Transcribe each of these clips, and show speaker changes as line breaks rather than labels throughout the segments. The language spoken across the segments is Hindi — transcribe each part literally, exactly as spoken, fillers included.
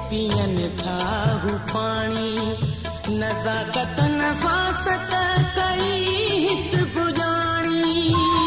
पियन था हु पानी, नज़ाकत नफासत कई हित पुजाणी।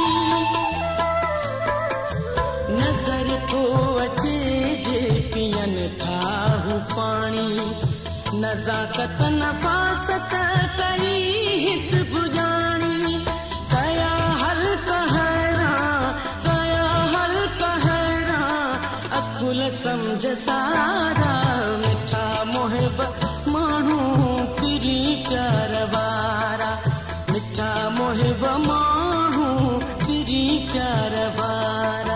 नजर तो अचे जे पियन था हु पानी, नज़ाकत नफासत कई हित पुजाणी। कया हल कहरा कया हल कहरा अकुल समझ सारा, मिठा मोहब माण्हू पिरी प्यार वारा, मिठा मोहब माण्हू पिरी प्यार वारा।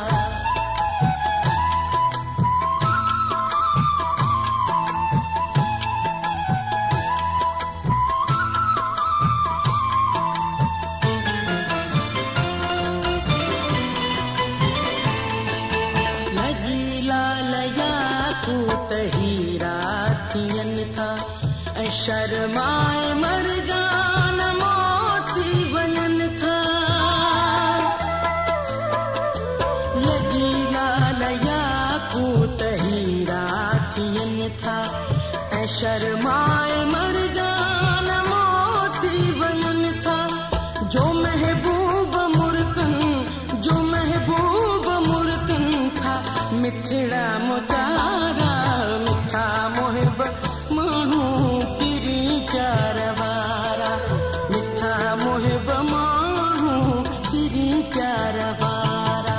हीरा थियन था ऐं शर्माए मर जान मोती वञन था। लगी लाल याकूत हीरा थियन था ऐं शर्माए मर जान मोती वञन था। जो महबूब मुर्कन जो महबूब मुर्कन था, मिठड़ा मुचारा, मिठा मोहब माण्हू पिरी प्यार वारा, मिठा मोहब माण्हू पिरी प्यार वारा।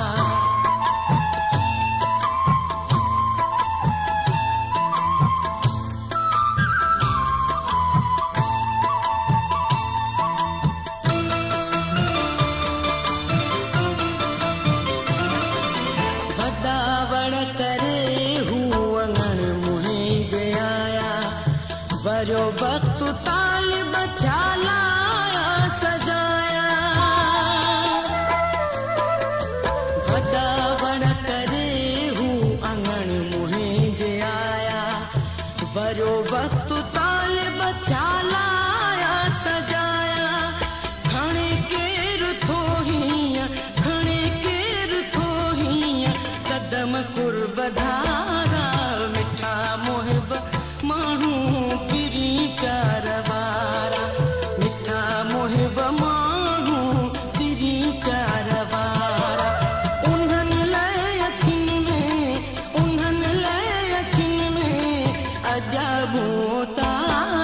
वॾा करे हू अङण मुंहिंजे आया, वरो वक्त तालिब थिया लाया सजाया। वॾा वण करे हू अङण मुंहिंजे आया, वरो वक्त तालिब थिया लाया सजाया। खणे केरु थो हीअं खणे केरु थो हीअं कदम कुर्ब धारा, मिठा मोहब माण्हू पिरी प्यार वारा, मिठा मोहब माण्हू पिरी प्यार वारा। उन्हनि लाइ अखियुनि में उन्हनि लाइ अखियुनि में अजाबूं तारा।